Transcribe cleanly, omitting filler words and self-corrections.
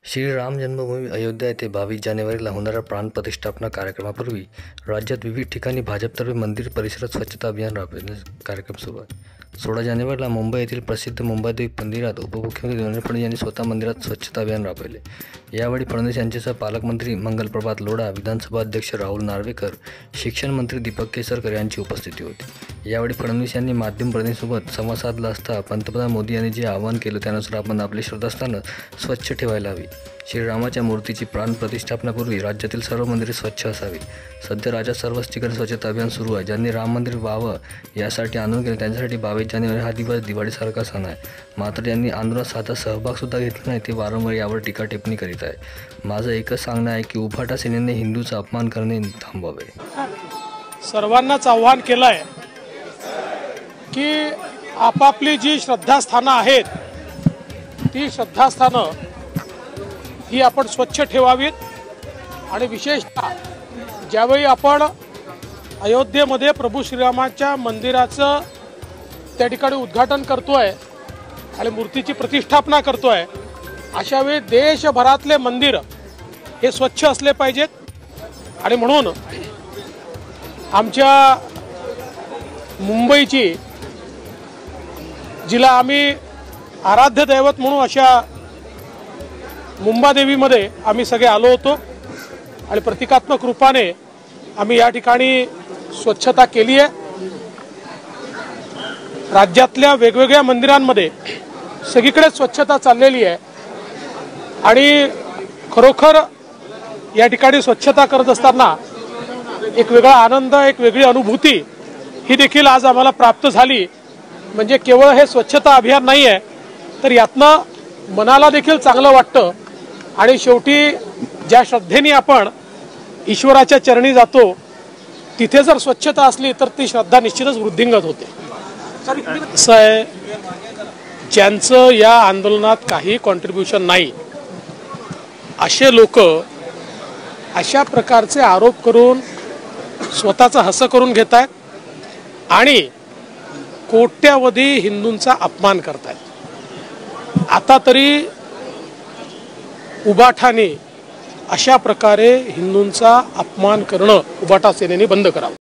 श्री राम जन्मभूमी अयोध्या येथे 22 जानेवारीला होणाऱ्या प्राणप्रतिष्ठापना कार्यक्रमापूर्वी राज्यात विविध ठिकाणी भाजपतर्फे मंदिर परिसरात स्वच्छता अभियान राबविण्याचा कार्यक्रम सुरू आहे। 16 जानेवारीला मुंबई येथील प्रसिद्ध मुंबादेवी मंदिरात उपमुख्यमंत्री देवेंद्र फडणवीस यांनी स्वतः मंदिरात स्वच्छता अभियान राबविले। यावेळी फडणवीस यांच्यासह पालकमंत्री मंगलप्रभात लोढा, विधानसभा अध्यक्ष राहुल नार्वेकर, शिक्षण मंत्री दीपक केसरकर यांची उपस्थिती होती। यावेळी फडणवीस यांनी माध्यम प्रतिनिधींसोबत संवाद साधला असता पंतप्रधान मोदी यांनी जे आवाहन केलं त्यानुसार आपण आपले श्रद्धास्थानं स्वच्छ ठेवायला हवी। श्रीरामाच्या मूर्तीची प्राणप्रतिष्ठापनापूर्वी राज्यातील सर्व मंदिरे स्वच्छ असावी। सध्या राज्यात सर्वच ठिकाणी स्वच्छता अभियान सुरू आहे। ज्यांनी राम मंदिर व्हावं यासाठी आंदोलन केले त्यांच्यासाठी 22 जानेवारी हा दिवस दिवाळीसारखा सण आहे। मात्र ज्यांनी आंदोलनात साधा सहभागसुद्धा घेतला नाही ते वारंवार यावर टीका टिप्पणी करीत आहे। माझं एकच सांगणं आहे की उभाटा सेनेने हिंदूचा अपमान करणे थांबवावे। सर्वांनाच आव्हान केलं आहे की आपापली जी श्रद्धास्थानं आहेत ती श्रद्धास्थानं ही आपण स्वच्छ ठेवावीत। आणि विशेषतः ज्यावेळी आपण अयोध्येमध्ये प्रभू श्रीरामाच्या मंदिराचं त्या ठिकाणी उद्घाटन करतोय आणि मूर्तीची प्रतिष्ठापना करतोय, अशावेळी देशभरातले मंदिर हे स्वच्छ असले पाहिजेत। आणि म्हणून आमच्या मुंबईची जिला आम्ही आराध्य दैवत म्हणून अशा मुंबादेवीमध्ये आम्ही सगळे आलो होतो आणि प्रतिकात्मक रूपाने आम्ही या ठिकाणी स्वच्छता केली आहे। राज्यातल्या वेगवेगळ्या मंदिरांमध्ये सगळीकडे स्वच्छता चाललेली आहे आणि खरोखर या ठिकाणी स्वच्छता करत असताना एक वेगळा आनंद, एक वेगळी अनुभूती ही देखील आज आम्हाला प्राप्त झाली। म्हणजे केवळ हे स्वच्छता अभियान नाही आहे, तर यातनं मनाला देखील चांगलं वाटतं आणि शेवटी ज्या श्रद्धेने आपण ईश्वराच्या चरणी जातो तिथे जर स्वच्छता असली तर ती श्रद्धा निश्चितच वृद्धिंगत होते। असं आहे, ज्यांचं या आंदोलनात काही कॉन्ट्रीब्युशन नाही असे लोक अशा प्रकारचे आरोप करून स्वतःचं हसं करून घेत आहेत आणि कोट्यावधी हिंदूंचा अपमान करतायत। आता तरी उबाठाने अशा प्रकारे हिंदूंचा अपमान करणं उबाटा सेनेने बंद करावं।